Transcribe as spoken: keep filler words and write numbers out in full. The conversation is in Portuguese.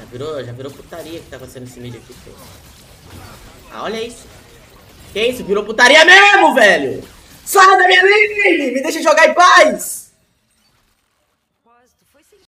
Já virou, já virou putaria que tá acontecendo nesse mid aqui, pô. Ah, olha isso. Que isso? Virou putaria mesmo, velho! Sai da minha lane! Me deixa jogar em paz!